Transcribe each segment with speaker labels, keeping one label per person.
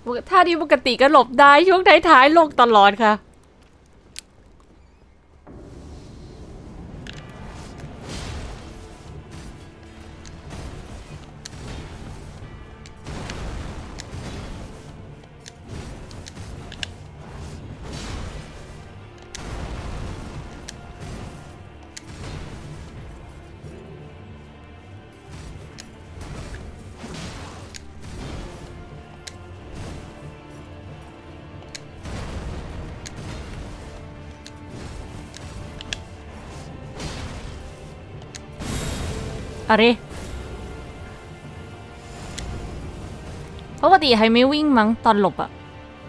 Speaker 1: ท่านี้ปกติก็หลบได้ช่วงท้ายๆลงตลอดค่ะอะไรปกติใครไม่วิ่งมั้งตอนหลบอะ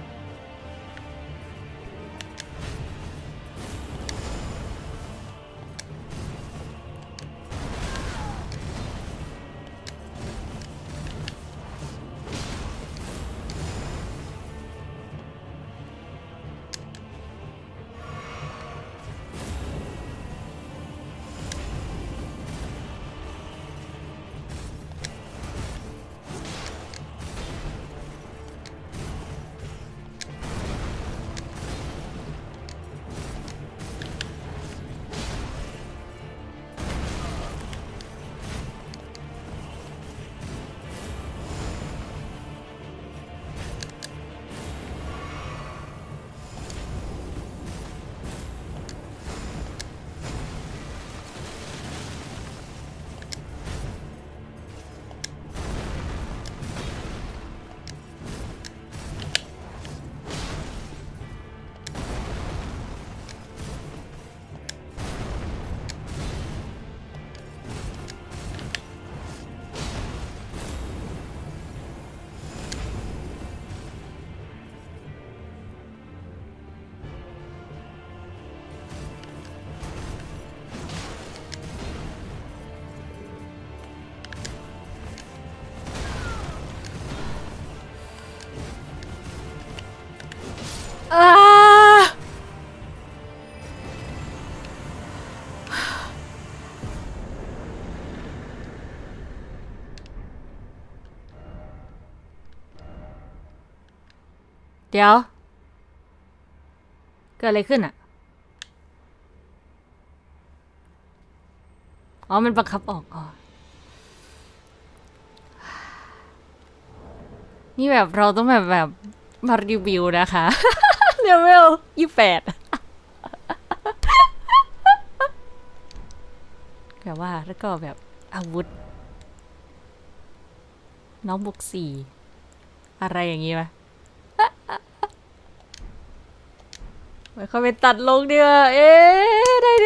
Speaker 1: เดี๋ยวเกิดอะไรขึ้นอะอ๋อมันบังคับออกอ๋อนี่แบบเราต้องแบบมารีวิวนะคะเลเวล28แบบว่าแล้วก็แบบอาวุธน้องบวก4อะไรอย่างงี้ไหมไม่ค่อยไปตัดลงเดียวเอ๊ะได้